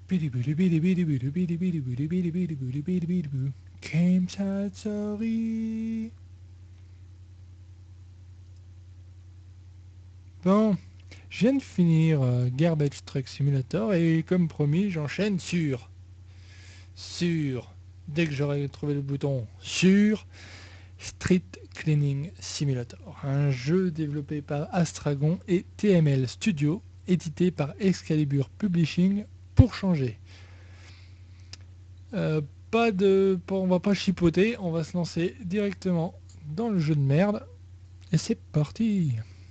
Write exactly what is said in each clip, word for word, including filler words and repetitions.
Game Child Sorry. Bon, je viens de finir euh, Garbage Truck Simulator et comme promis, j'enchaîne sur, sur, dès que j'aurai trouvé le bouton, sur Street Cleaning Simulator, un jeu développé par Astragon et T M L Studio, édité par Excalibur Publishing pour changer. Euh, pas de, pas- on va pas chipoter, on va se lancer directement dans le jeu de merde et c'est parti.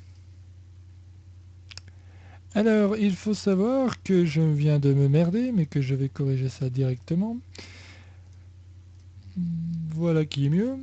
Alors, il faut savoir que je viens de me merder, mais que je vais corriger ça directement. Voilà qui est mieux.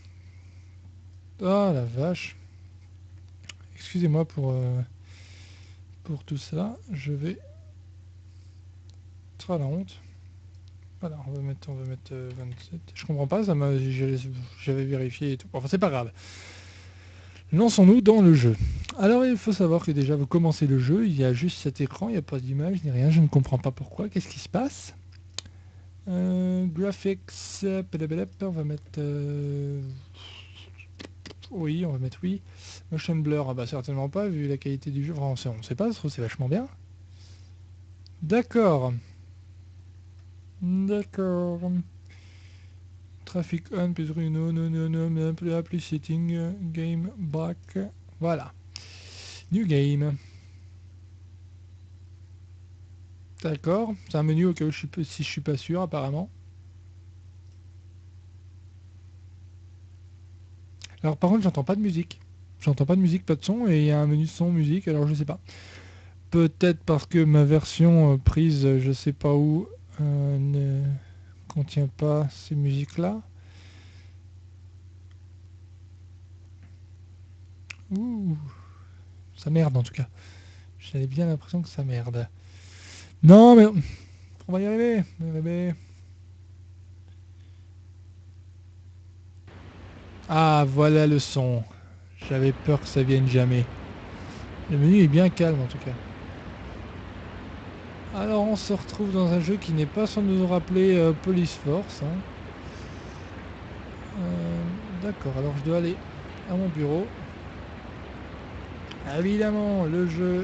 Ah la vache. Excusez-moi pour, euh, pour tout ça. Je vais... Ça la honte. Voilà, on va mettre, on va mettre euh, vingt-sept. Je comprends pas, ça m'a, j'avais vérifié et tout. Enfin, c'est pas grave. Lançons-nous dans le jeu. Alors, il faut savoir que déjà, vous commencez le jeu, il y a juste cet écran, il n'y a pas d'image ni rien, je ne comprends pas pourquoi. Qu'est-ce qui se passe? euh, Graphics, on va mettre... Euh, oui, on va mettre oui. Motion blur, ah bah certainement pas, vu la qualité du jeu. Enfin, on sait pas, c'est vachement bien. D'accord. D'accord. Traffic on, plus no, no, no, no, no, plus setting, game, back. Voilà. New game. D'accord. C'est un menu au cas où je suis, si je suis pas sûr, apparemment. Alors, par contre, j'entends pas de musique. J'entends pas de musique, pas de son, et il y a un menu son, musique, alors je sais pas. Peut-être parce que ma version euh, prise, euh, je sais pas où, euh, ne contient pas ces musiques-là. Ouh, ça merde en tout cas. J'avais bien l'impression que ça merde. Non, mais on va y arriver. On va y arriver. Ah, voilà le son. J'avais peur que ça vienne jamais. Le menu est bien calme en tout cas. Alors on se retrouve dans un jeu qui n'est pas sans nous rappeler euh, Police Force. Hein. Euh, D'accord, alors je dois aller à mon bureau. Évidemment, le jeu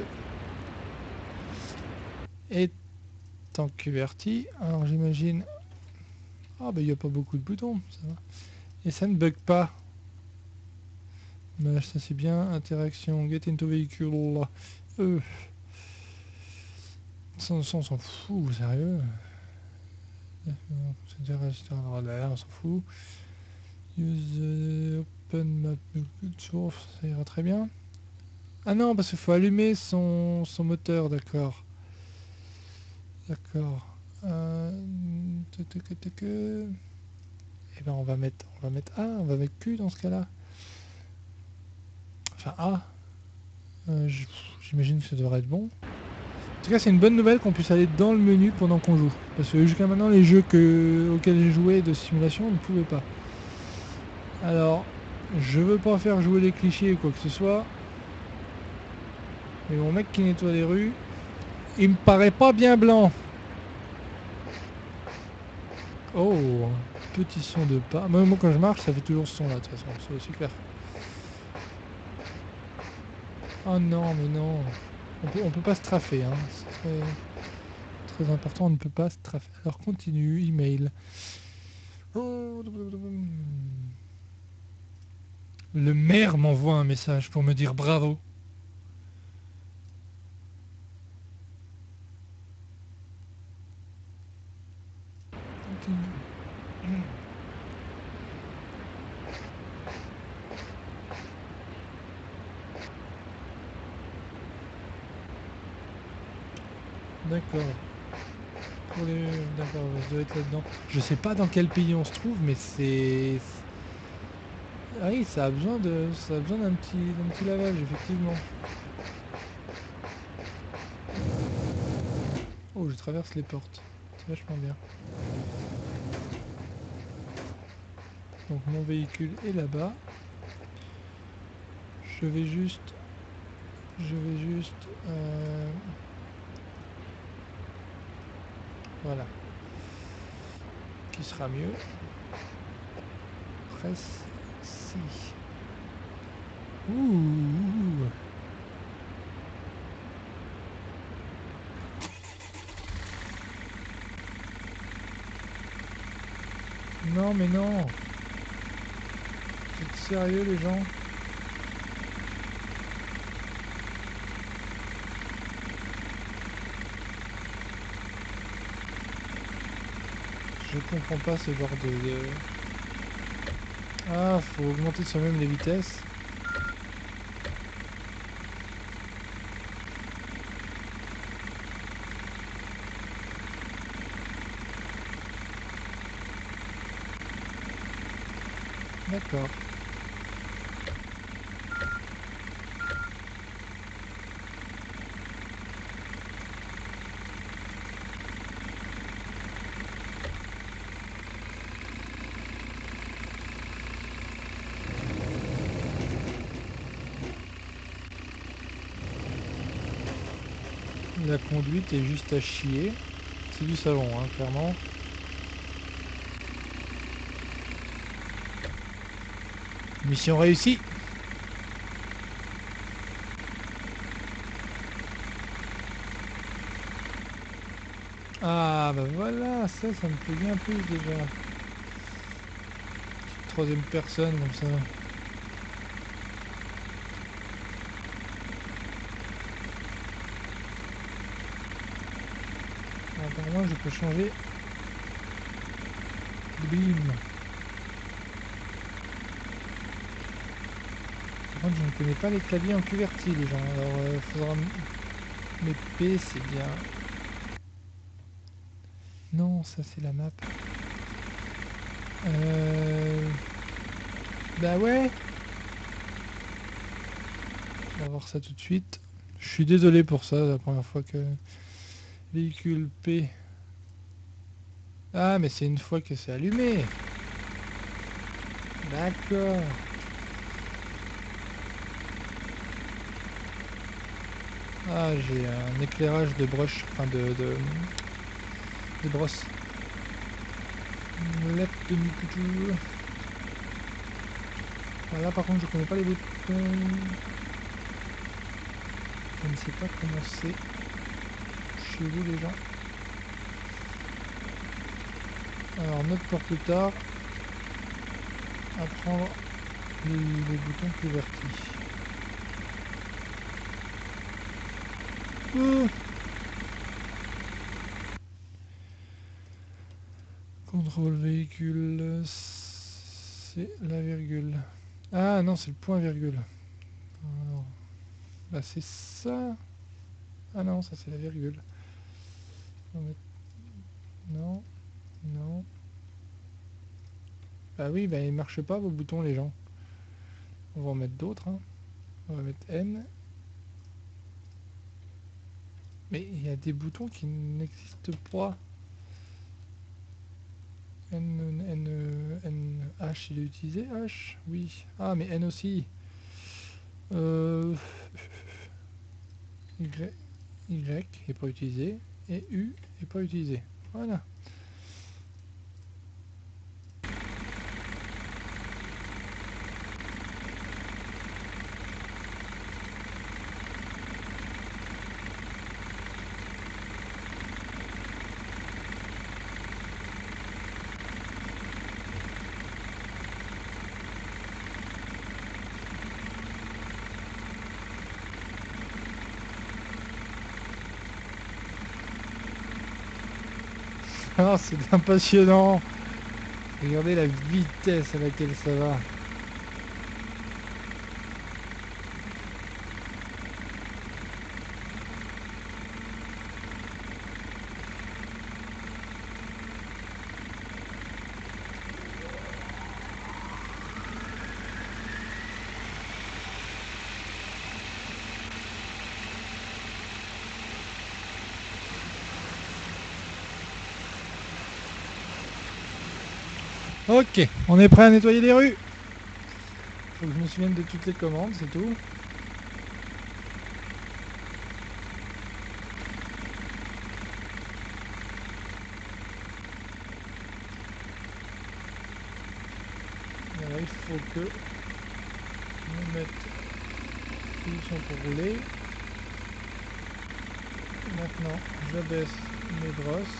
est en Q W E R T Y. Alors j'imagine... Ah bah il n'y a pas beaucoup de boutons, ça va. Et ça ne bug pas. Mais ça c'est bien. Interaction, get into vehicle. Euh, ça, on s'en fout, sérieux. On s'en fout. Use open map source, ça ira très bien. Ah non, parce qu'il faut allumer son, son moteur, d'accord. D'accord. Euh, Et ben on va mettre on va mettre A, on va mettre Q dans ce cas-là. Enfin A. Euh, J'imagine que ça devrait être bon. En tout cas, c'est une bonne nouvelle qu'on puisse aller dans le menu pendant qu'on joue. Parce que jusqu'à maintenant, les jeux que, auxquels j'ai joué de simulation, on ne pouvait pas. Alors, je veux pas faire jouer les clichés ou quoi que ce soit. Mais mon mec qui nettoie les rues, il me paraît pas bien blanc. Oh, petit son de pas. Moi, moi quand je marche, ça fait toujours ce son là, de toute façon, c'est aussi clair. Oh non, mais non. On peut, on peut pas se trafer, hein. C'est très, très important, on ne peut pas se trafer. Alors continue, email. Le maire m'envoie un message pour me dire bravo. D'accord. Pour les... D'accord, ça doit être là-dedans. Je sais pas dans quel pays on se trouve, mais c'est... Ah oui, ça a besoin de, ça a besoin d'un petit, d'un petit lavage, effectivement. Oh, je traverse les portes. C'est vachement bien. Donc mon véhicule est là-bas. Je vais juste... Je vais juste... Euh... Voilà. Qui sera mieux? Presse si. Ouh. Non mais non. Vous êtes sérieux les gens? Je comprends pas ce genre de... de... Ah, faut augmenter soi-même les vitesses. D'accord. La conduite est juste à chier. C'est du savon, hein, clairement. Mission réussie. Ah bah voilà, ça, ça me plaît bien plus déjà. Petite troisième personne comme ça. Alors moi je peux changer de bim. Par contre je ne connais pas les claviers en QWERTY les gens, alors euh, faudra... Mais P c'est bien. Non, ça c'est la map. Euh... Bah ouais. On va voir ça tout de suite. Je suis désolé pour ça, la première fois que... Véhicule P. Ah mais c'est une fois que c'est allumé. D'accord. Ah j'ai un éclairage de brush, enfin de... de... de brosse. Left de Mikutu. Là par contre je connais pas les boutons. Je ne sais pas comment c'est chez vous les gens. Alors note pour plus tard. Apprendre les, les boutons QWERTY. Oh. Contrôle véhicule, c'est la virgule. Ah non, c'est le point virgule. Alors, là c'est ça. Ah non, ça c'est la virgule. Non, non. Ah oui, bah ils marchent pas vos boutons les gens. On va en mettre d'autres. Hein. On va mettre N. Mais il y a des boutons qui n'existent pas. N, N, N, H, il est utilisé H? Oui. Ah, mais N aussi. Euh, Y, Y n'est pas utilisé. Et U n'est pas utilisé. Voilà. Ah, c'est impressionnant. Regardez la vitesse à laquelle ça va. Ok, on est prêt à nettoyer les rues. Faut que je me souvienne de toutes les commandes, c'est tout. il faut que je me mette en position pour rouler. Maintenant, j'abaisse mes brosses.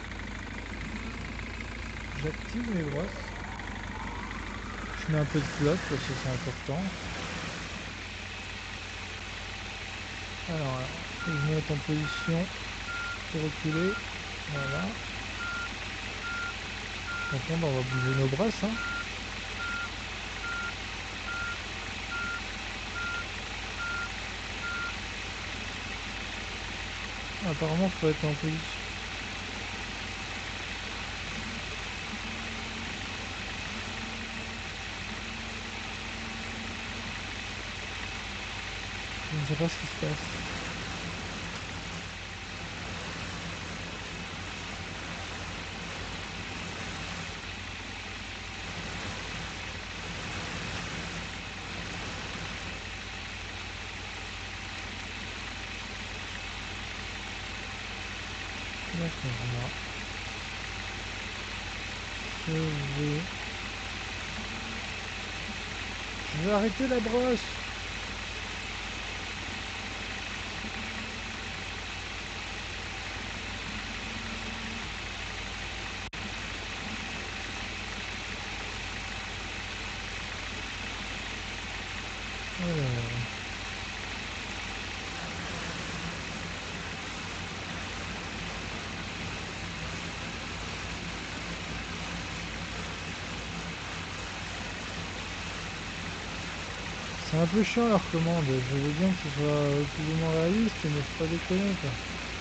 J'active mes brosses. Je mets un peu de flotte parce que c'est important. Alors, alors, faut que je me mette en position pour reculer. Voilà. Donc on va bouger nos brosses. Hein. Apparemment, il faut être en position. Je ne sais pas ce qui se passe. D'accord, là. Je vais... Je vais arrêter la brosse. Alors... C'est un peu chiant leur commande, je veux bien que ce soit plus ou moins réaliste, mais faut pas déconner quoi.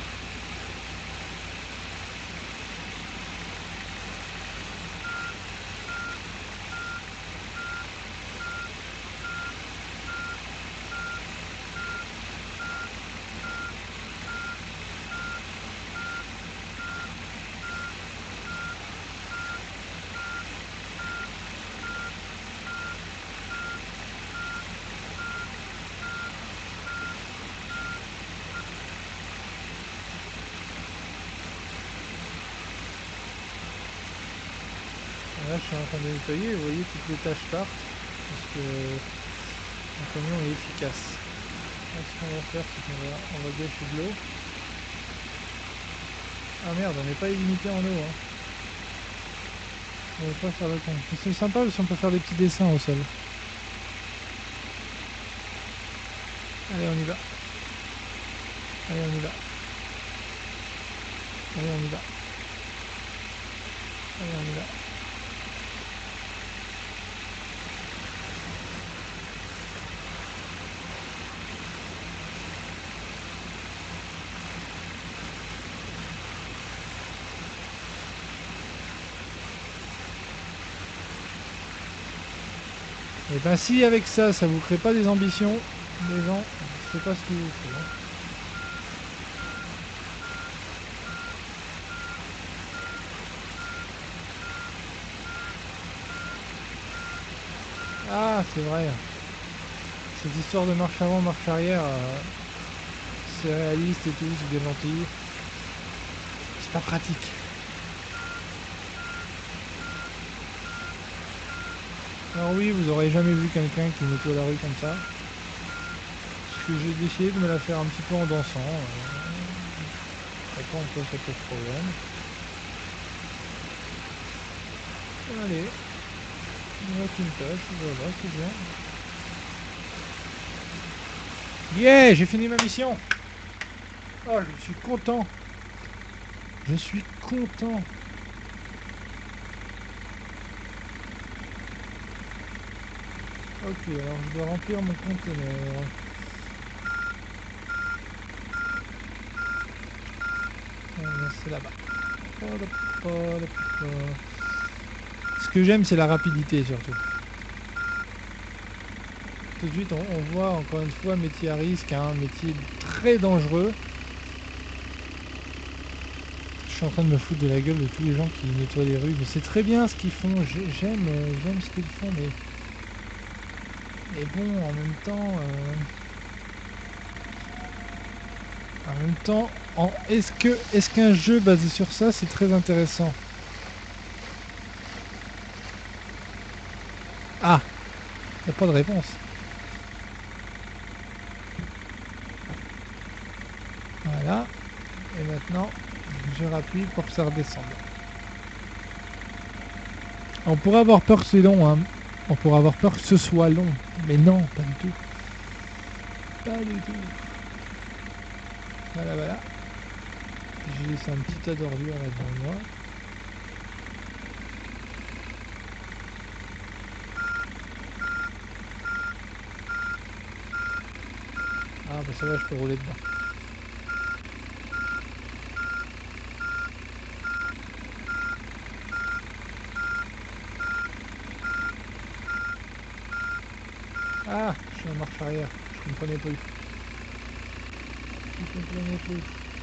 Là je suis en train de nettoyer, vous voyez toutes les tâches partent, parce que le camion est efficace. Là, ce qu'on va faire, c'est qu'on va, on va gâcher de l'eau. Ah merde, on n'est pas illimité en eau. Hein. On va pas faire le con. C'est sympa parce qu'on peut faire des petits dessins au sol. Allez, on y va. Allez, on y va. Allez, on y va. Allez, on y va. Et ben si avec ça, ça vous crée pas des ambitions, les gens, je sais pas ce qu'il vous faut. Hein. Ah, c'est vrai. Cette histoire de marche avant, marche arrière, euh, c'est réaliste et tout, c'est bien gentil. C'est pas pratique. Alors oui, vous aurez jamais vu quelqu'un qui nettoie la rue comme ça. Parce que j'ai décidé de me la faire un petit peu en dansant. Euh, Après, on peut ça pose problème. Allez. Macintosh, voilà, c'est bien. Yeah, j'ai fini ma mission. Oh, je suis content. Je suis content. Ok, alors je dois remplir mon conteneur. C'est là-bas. Ce que j'aime, c'est la rapidité surtout. Tout de suite, on, on voit encore une fois métier à risque, hein, un métier très dangereux. Je suis en train de me foutre de la gueule de tous les gens qui nettoient les rues, mais c'est très bien ce qu'ils font. J'aime, j'aime ce qu'ils font, mais mais bon, en même temps, euh... en même temps, en... est-ce que, est-ce qu'un jeu basé sur ça, c'est très intéressant? Ah, y a pas de réponse. Voilà. Et maintenant, je rappuie pour que ça redescende. On pourrait avoir peur que c'est long, hein. On pourrait avoir peur que ce soit long. Mais non, pas du tout. Pas du tout. Voilà, voilà. J'ai laissé un petit tas d'ordures là devant moi. Ah bah ça va, je peux rouler dedans. Ah, je suis en marche arrière. Je comprenais plus. Je comprenais plus.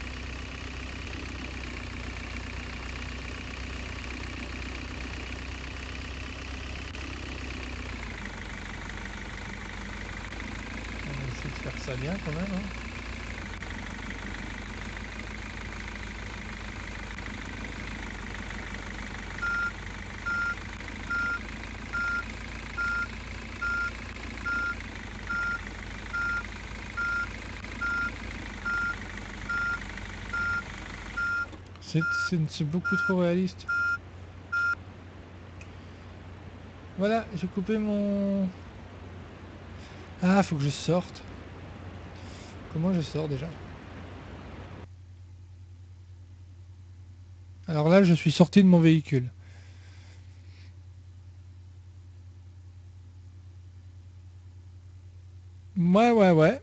On va essayer de faire ça bien quand même, hein. C'est beaucoup trop réaliste. Voilà, j'ai coupé mon... Ah, faut que je sorte. Comment je sors déjà? Alors là, je suis sorti de mon véhicule. Ouais, ouais, ouais.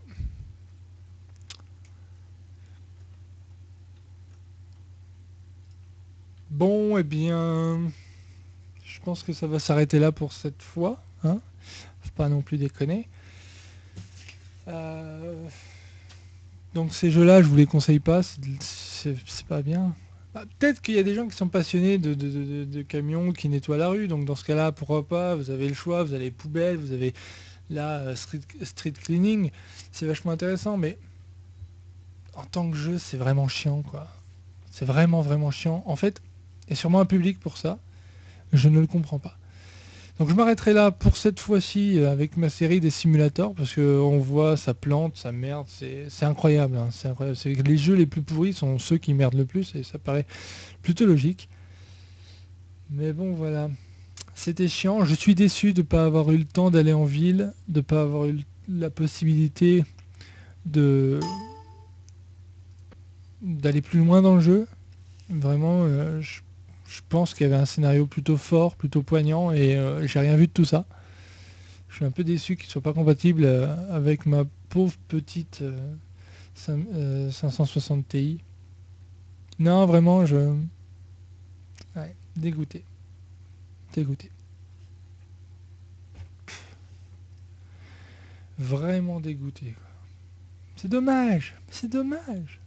Bon, eh bien... Je pense que ça va s'arrêter là pour cette fois. Hein, faut pas non plus déconner. Euh... Donc ces jeux-là, je vous les conseille pas. C'est pas bien. Bah, peut-être qu'il y a des gens qui sont passionnés de, de, de, de camions qui nettoient la rue. Donc dans ce cas-là, pourquoi pas? Vous avez le choix. Vous avez les poubelles. Vous avez la street, street cleaning. C'est vachement intéressant. Mais en tant que jeu, c'est vraiment chiant, quoi. C'est vraiment, vraiment chiant. En fait, il y a sûrement un public pour ça. Je ne le comprends pas. Donc je m'arrêterai là pour cette fois-ci avec ma série des simulateurs parce que on voit ça plante, ça merde, c'est incroyable, hein, c'est incroyable. Les jeux les plus pourris sont ceux qui merdent le plus et ça paraît plutôt logique. Mais bon voilà, c'était chiant. Je suis déçu de ne pas avoir eu le temps d'aller en ville, de ne pas avoir eu la possibilité de d'aller plus loin dans le jeu. Vraiment, euh, je, je pense qu'il y avait un scénario plutôt fort, plutôt poignant et euh, j'ai rien vu de tout ça. Je suis un peu déçu qu'il ne soit pas compatible euh, avec ma pauvre petite euh, cinq- euh, cinq cent soixante Ti. Non, vraiment, je... Ouais, dégoûté. Dégoûté. Vraiment dégoûté. C'est dommage. C'est dommage.